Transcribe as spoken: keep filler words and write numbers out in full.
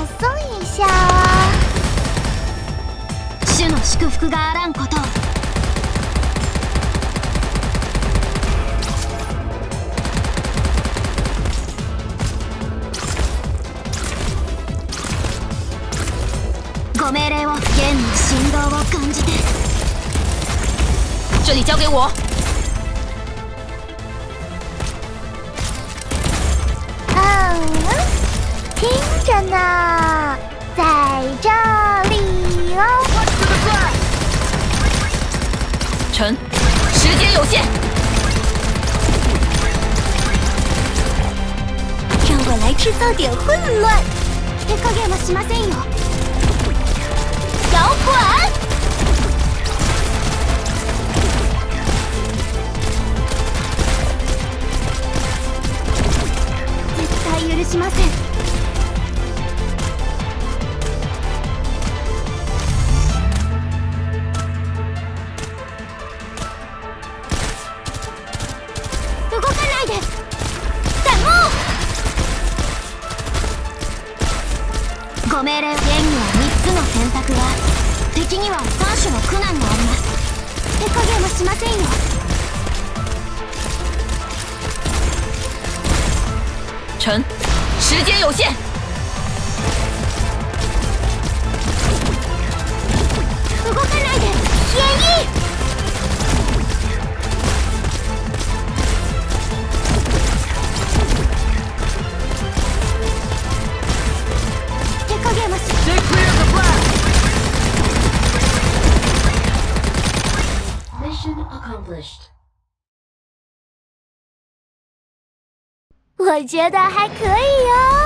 送一下啊。 主の祝福があらんことを。ご命令を。弦の振動を感じて。 这里交给我。 嗯，听着呢，在这里哦。 臣，时间有限， 让我来制造点混乱。 手加減はしませんよ。 摇滚！ 絶対許しません。動かないで。ダモー！ご命令。弦にはみっつの選択が。敵にはさん種の苦難があります。手加減はしませんよ。 臣，时间有限。 動かないで。 天意！ 手加減はし。 Mission accomplished. 我觉得还可以哟。